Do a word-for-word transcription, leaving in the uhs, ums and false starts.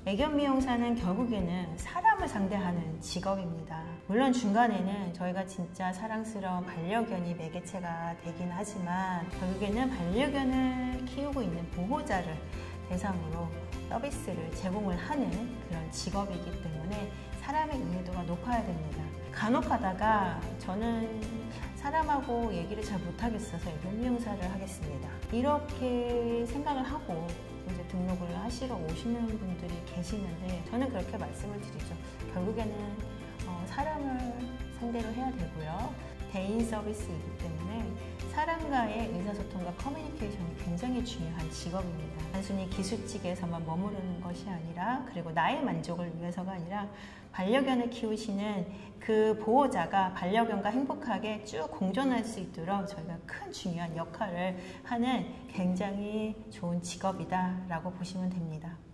애견 미용사는 결국에는 사람을 상대하는 직업입니다. 물론 중간에는 저희가 진짜 사랑스러운 반려견이 매개체가 되긴 하지만 결국에는 반려견을 키우고 있는 보호자를 대상으로 서비스를 제공을 하는 그런 직업이기 때문에 사람의 이해도가 높아야 됩니다. 간혹 가다가 저는 사람하고 얘기를 잘 못하겠어서 애견 미용사를 하겠습니다. 이렇게 생각을 하고 이제 등록을 하시러 오시는 분들이 계시는데 저는 그렇게 말씀을 드리죠. 결국에는 어, 사람을 상대로 해야 되고요. 대인 서비스이기 때문에 사람과의 의사소통과 커뮤니케이션이 굉장히 중요한 직업입니다. 단순히 기술직에서만 머무르는 것이 아니라 그리고 나의 만족을 위해서가 아니라 반려견을 키우시는 그 보호자가 반려견과 행복하게 쭉 공존할 수 있도록 저희가 큰 중요한 역할을 하는 굉장히 좋은 직업이다 라고 보시면 됩니다.